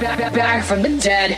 back from the dead.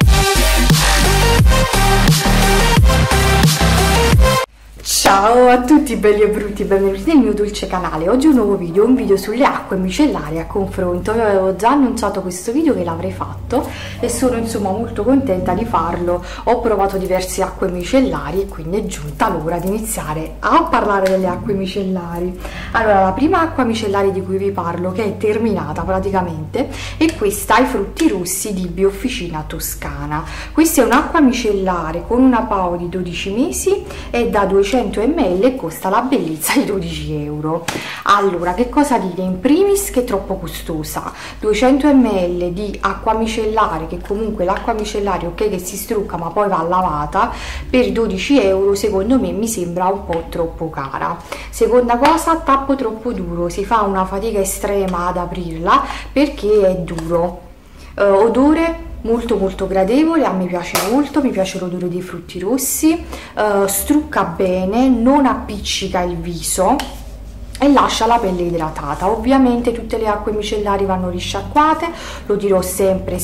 Ciao a tutti belli e brutti, benvenuti nel mio dolce canale. Oggi un nuovo video, un video sulle acque micellari a confronto. Io avevo già annunciato questo video che l'avrei fatto e sono insomma molto contenta di farlo. Ho provato diverse acque micellari e quindi è giunta l'ora di iniziare a parlare delle acque micellari. Allora, la prima acqua micellare di cui vi parlo, che è terminata praticamente, è questa, i frutti rossi di Biofficina Toscana. Questa è un'acqua micellare con una PAO di 12 mesi, è da 200 ml e costa la bellezza di 12 euro. Allora, che cosa dire? In primis che è troppo costosa. 200 ml di acqua micellare, che comunque l'acqua micellare ok che si strucca ma poi va lavata, per 12 euro secondo me mi sembra un po' troppo cara. Seconda cosa, tappo troppo duro, si fa una fatica estrema ad aprirla perché è duro. Odore molto gradevole, a me piace molto, mi piace l'odore dei frutti rossi, strucca bene, non appiccica il viso e lascia la pelle idratata. Ovviamente tutte le acque micellari vanno risciacquate, lo dirò sempre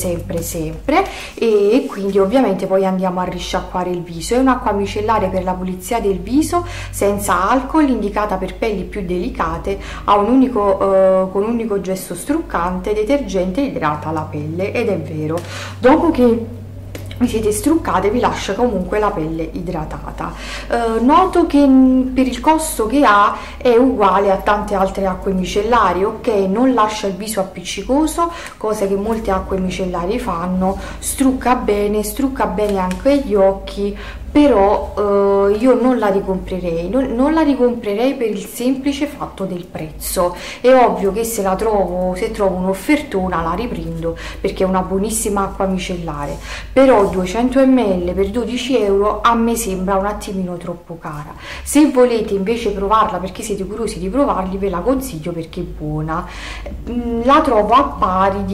e quindi ovviamente poi andiamo a risciacquare il viso. È un'acqua micellare per la pulizia del viso senza alcol, indicata per pelli più delicate, ha un unico con un unico gesto struccante, detergente, idrata la pelle, ed è vero, dopo che vi siete struccate vi lascia comunque la pelle idratata. Noto che per il costo che ha è uguale a tante altre acque micellari, ok, non lascia il viso appiccicoso, cosa che molte acque micellari fanno, strucca bene anche gli occhi, però io non la ricomprerei, non la ricomprerei per il semplice fatto del prezzo. È ovvio che se trovo un'offertona la riprendo perché è una buonissima acqua micellare, però 200 ml per 12 euro a me sembra un attimino troppo cara. Se volete invece provarla perché siete curiosi di provarli, ve la consiglio perché è buona. La trovo a pari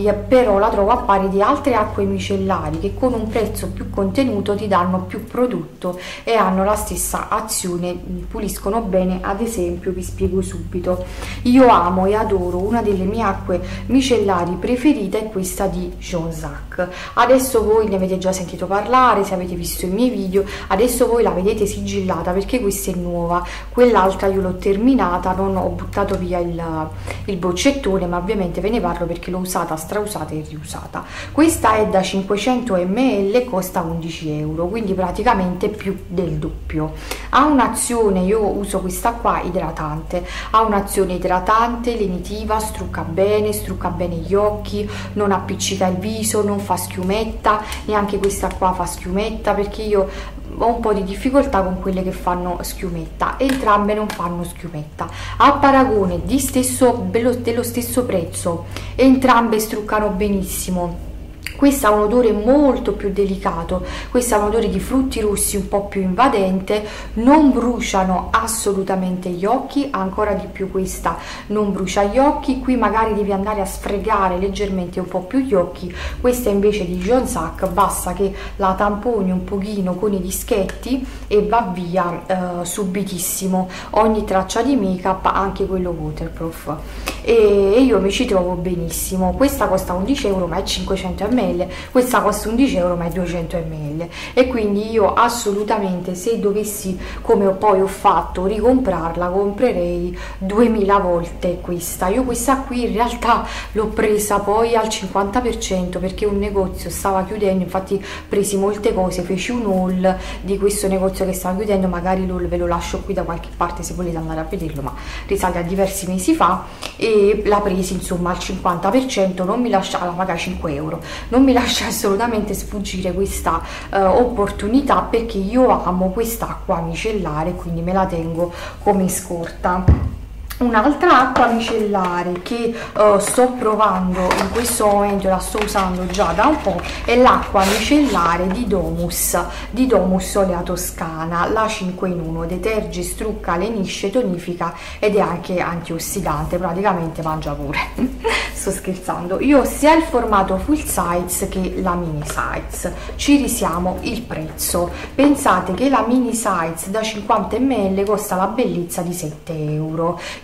di altre acque micellari che con un prezzo più contenuto ti danno più prodotto e hanno la stessa azione, puliscono bene. Ad esempio vi spiego subito, io amo e adoro, una delle mie acque micellari preferite è questa di Jonsac. Adesso voi ne avete già sentito parlare, se avete visto i miei video, adesso voi la vedete sigillata perché questa è nuova, quell'altra io l'ho terminata, non ho buttato via il boccettone, ma ovviamente ve ne parlo perché l'ho usata, strausata e riusata. Questa è da 500 ml, costa 11 euro, quindi praticamente più del doppio. Ha un'azione, io uso questa qua idratante, ha un'azione idratante, lenitiva, strucca bene gli occhi, non appiccica il viso, non fa schiumetta, neanche questa qua fa schiumetta perché io ho un po' di difficoltà con quelle che fanno schiumetta, entrambe non fanno schiumetta. A paragone dello stesso prezzo, entrambe struccano benissimo. Questa ha un odore molto più delicato, questa ha un odore di frutti rossi un po' più invadente, non bruciano assolutamente gli occhi, ancora di più questa non brucia gli occhi. Qui magari devi andare a sfregare leggermente un po' più gli occhi, questa invece di Jonsac basta che la tamponi un pochino con i dischetti e va via subitissimo ogni traccia di make up, anche quello waterproof, e io mi ci trovo benissimo. Questa costa 11 euro ma è 500 ml, questa costa 11 euro ma è 200 ml, e quindi io assolutamente, se dovessi, come poi ho fatto, ricomprarla, comprerei 2000 volte questa. Io questa qui in realtà l'ho presa poi al 50% perché un negozio stava chiudendo, infatti presi molte cose, feci un haul di questo negozio che stava chiudendo, magari ve lo lascio qui da qualche parte se volete andare a vederlo, ma risale a diversi mesi fa, e la presi insomma al 50%, non mi lascia, la pagai 5 euro, non mi lascia assolutamente sfuggire questa opportunità perché io amo quest'acqua micellare, quindi me la tengo come scorta. Un'altra acqua micellare che sto provando in questo momento, la sto usando già da un po', è l'acqua micellare di Domus Olea Toscana, la 5 in 1, deterge, strucca, lenisce, tonifica ed è anche antiossidante, praticamente mangia pure. Sto scherzando, io ho sia il formato full size che la mini size. Ci risiamo il prezzo, pensate che la mini size da 50 ml costa la bellezza di 7 euro.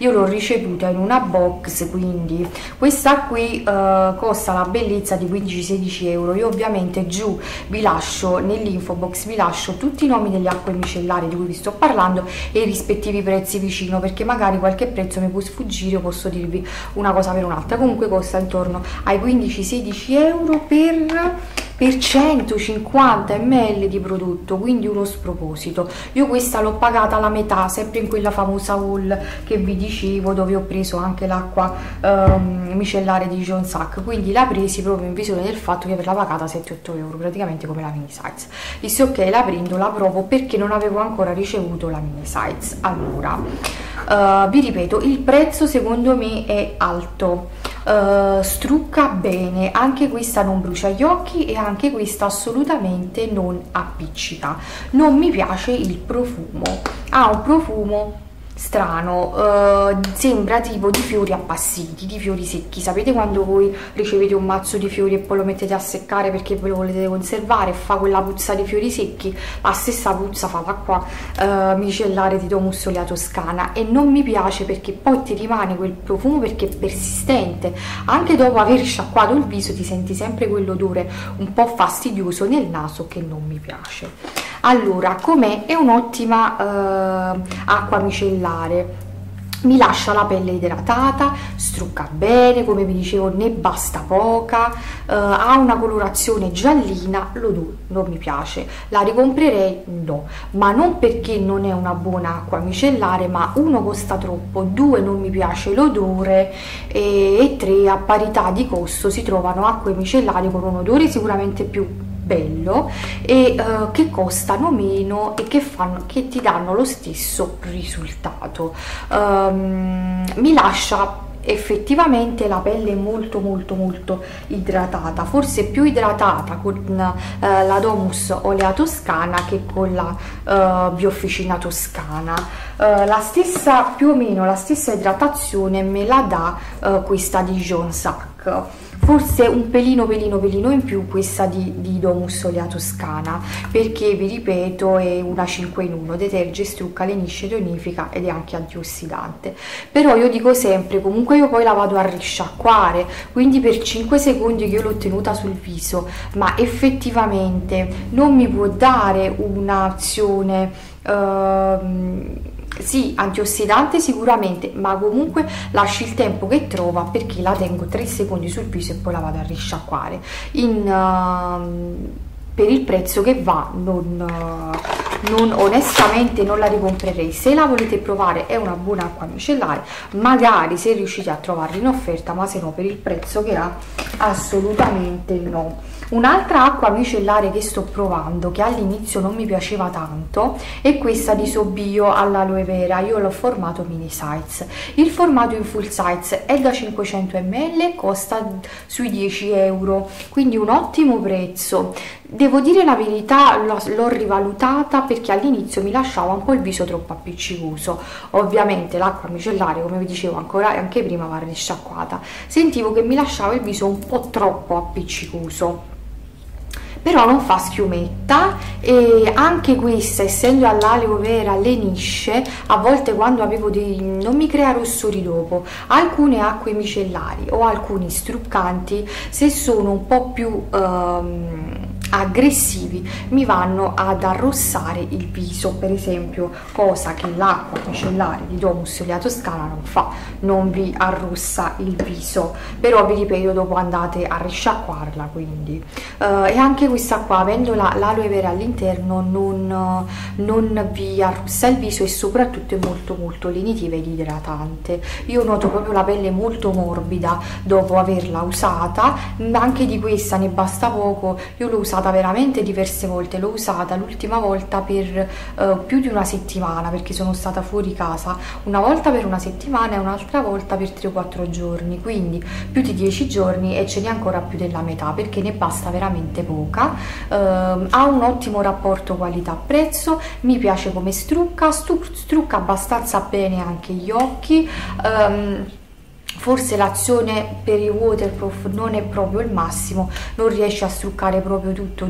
io l'ho ricevuta in una box, quindi questa qui costa la bellezza di 15-16 euro. Io ovviamente giù vi lascio, nell'info box vi lascio tutti i nomi delle acque micellari di cui vi sto parlando e i rispettivi prezzi vicino, perché magari qualche prezzo mi può sfuggire o posso dirvi una cosa per un'altra. Comunque costa intorno ai 15-16 euro per 150 ml di prodotto, quindi uno sproposito. Io questa l'ho pagata la metà, sempre in quella famosa haul che vi dicevo, dove ho preso anche l'acqua micellare di John Sack, quindi l'ha presi proprio in visione del fatto di averla pagata 7-8 euro, praticamente come la mini size. Dissi ok, la prendo, la provo, perché non avevo ancora ricevuto la mini size. Allora, vi ripeto, il prezzo secondo me è alto. Strucca bene, anche questa non brucia gli occhi e anche questa assolutamente non appiccica. Non mi piace il profumo, ha un profumo strano, sembra tipo di fiori appassiti, di fiori secchi. Sapete quando voi ricevete un mazzo di fiori e poi lo mettete a seccare perché ve lo volete conservare e fa quella puzza di fiori secchi? La stessa puzza fa l'acqua micellare di Domus Olea Toscana, e non mi piace perché poi ti rimane quel profumo, perché è persistente. Anche dopo aver sciacquato il viso ti senti sempre quell'odore un po' fastidioso nel naso che non mi piace. Allora, com'è? È un'ottima acqua micellare, mi lascia la pelle idratata, strucca bene, come vi dicevo ne basta poca, ha una colorazione giallina, l'odore non mi piace, la ricomprerei? No, ma non perché non è una buona acqua micellare, ma uno costa troppo, due non mi piace l'odore e tre a parità di costo si trovano acque micellari con un odore sicuramente più bello e che costano meno e che ti danno lo stesso risultato. Mi lascia effettivamente la pelle molto idratata, forse più idratata con la Domus Olea Toscana che con la Biofficina Toscana. La stessa, più o meno la stessa idratazione me la dà questa di John Sack, forse un pelino in più questa di Domus Olea Toscana, perché vi ripeto è una 5 in 1, deterge, strucca, lenisce, tonifica ed è anche antiossidante. Però io dico sempre, comunque io poi la vado a risciacquare, quindi per 5 secondi che io l'ho tenuta sul viso, ma effettivamente non mi può dare un'azione sì, antiossidante sicuramente, ma comunque lasci il tempo che trova, perché la tengo 3 secondi sul viso e poi la vado a risciacquare. Per il prezzo che va onestamente non la ricomprerei. Se la volete provare è una buona acqua micellare, magari se riuscite a trovarla in offerta, ma se no per il prezzo che ha assolutamente no. Un'altra acqua micellare che sto provando, che all'inizio non mi piaceva tanto, è questa di Sobio all'aloe vera. Io l'ho formato mini size, il formato in full size è da 500 ml, costa sui 10 euro, quindi un ottimo prezzo. Devo dire la verità, l'ho rivalutata perché all'inizio mi lasciava un po' il viso troppo appiccicoso. Ovviamente l'acqua micellare, come vi dicevo anche prima, va risciacquata. Sentivo che mi lasciava il viso un po' troppo appiccicoso, però non fa schiumetta, e anche questa, essendo all'aloe vera, lenisce. A volte quando avevo non mi crea rossori dopo. Alcune acque micellari o alcuni struccanti, se sono un po' più aggressivi, mi vanno ad arrossare il viso, per esempio, cosa che l'acqua micellare di Domus Olea Toscana non fa, non vi arrossa il viso. Però vi ripeto, dopo andate a risciacquarla, quindi e anche questa qua, avendo l'aloe vera all'interno, non vi arrossa il viso, e soprattutto è molto lenitiva ed idratante. Io noto proprio la pelle molto morbida dopo averla usata. Anche di questa ne basta poco, io l'ho usata veramente diverse volte, l'ho usata l'ultima volta per più di una settimana, perché sono stata fuori casa, una volta per una settimana e un'altra volta per 3 o 4 giorni, quindi più di 10 giorni, e ce n'è ancora più della metà perché ne basta veramente poca. Ha un ottimo rapporto qualità-prezzo, mi piace come strucca abbastanza bene anche gli occhi. forse l'azione per i waterproof non è proprio il massimo, non riesce a struccare proprio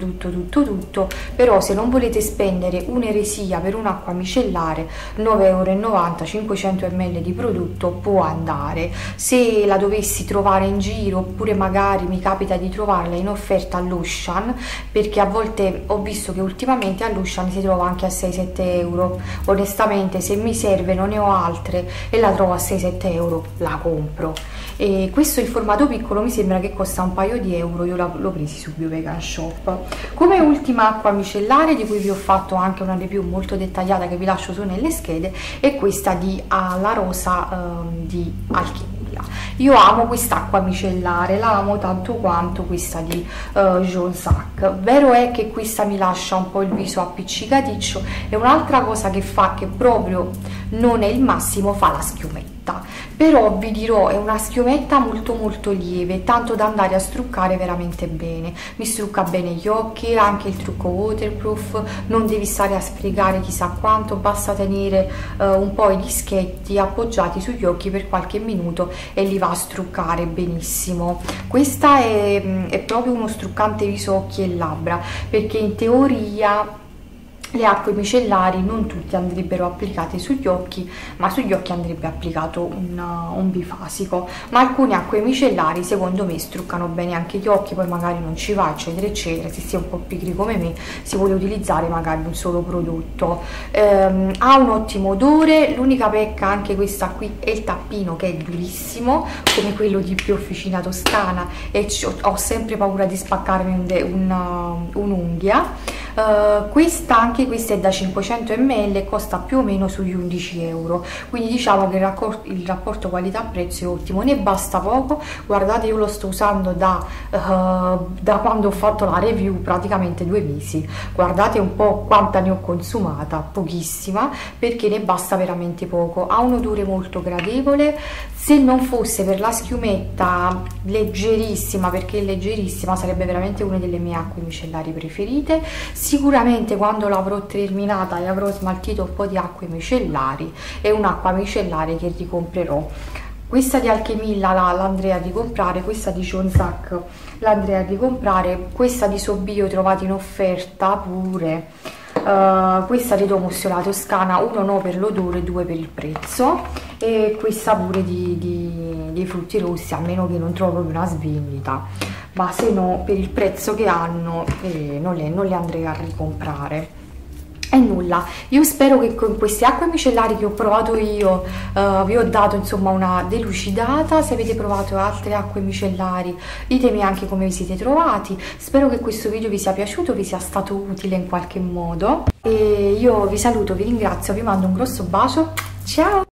tutto, però se non volete spendere un'eresia per un'acqua micellare, 9,90 €, 500 ml di prodotto può andare. Se la dovessi trovare in giro, oppure magari mi capita di trovarla in offerta all'Ocean, perché a volte ho visto che ultimamente all'Ocean si trova anche a 6-7 €, onestamente se mi serve, non ne ho altre e la trovo a 6-7 €, la compro. E questo, il formato piccolo, mi sembra che costa un paio di euro, io l'ho presi su Biovegan Shop. Come ultima acqua micellare, di cui vi ho fatto anche una review molto dettagliata che vi lascio su nelle schede, è questa di La Rosa di Alchimilla. Io amo quest'acqua micellare, la amo tanto quanto questa di Jonsac. Vero è che questa mi lascia un po' il viso appiccicaticcio, e un'altra cosa che fa, che proprio non è il massimo, fa la schiumetta. Però vi dirò, è una schiumetta molto lieve, tanto da andare a struccare veramente bene. Mi strucca bene gli occhi, anche il trucco waterproof, non devi stare a sfregare chissà quanto, basta tenere un po' i dischetti appoggiati sugli occhi per qualche minuto e li va a struccare benissimo. Questa è proprio uno struccante viso, occhi e labbra, perché in teoria le acque micellari non tutte andrebbero applicate sugli occhi, ma sugli occhi andrebbe applicato un bifasico, ma alcune acque micellari secondo me struccano bene anche gli occhi, poi magari non ci va, eccetera eccetera. Se si è un po' pigri come me, si vuole utilizzare magari un solo prodotto. Ha un ottimo odore, l'unica pecca, anche questa qui, è il tappino, che è durissimo come quello di Più Officina Toscana, e ho sempre paura di spaccarmi un'unghia. Anche questa è da 500 ml e costa più o meno sugli 11 €, quindi diciamo che il rapporto qualità-prezzo è ottimo, ne basta poco. Guardate, io lo sto usando da quando ho fatto la review, praticamente 2 mesi. Guardate un po' quanta ne ho consumata, pochissima, perché ne basta veramente poco. Ha un odore molto gradevole, se non fosse per la schiumetta leggerissima, perché è leggerissima, sarebbe veramente una delle mie acque micellari preferite. Sicuramente quando l'avrò terminata e avrò smaltito un po' di acque micellari, è un'acqua micellare che ricomprerò. Questa di Alchemilla l'andrei a ricomprare, questa di Jonsac l'andrei a ricomprare, questa di Sobio trovate in offerta pure. Questa di Domus la Toscana, 1 no per l'odore, 2 per il prezzo, e questa pure dei frutti rossi, a meno che non trovo proprio una svendita, ma se no per il prezzo che hanno non le andrei a ricomprare. E nulla, io spero che con queste acque micellari che ho provato io vi ho dato insomma una delucidata. Se avete provato altre acque micellari, ditemi anche come vi siete trovati. Spero che questo video vi sia piaciuto, vi sia stato utile in qualche modo, e io vi saluto, vi ringrazio, vi mando un grosso bacio, ciao!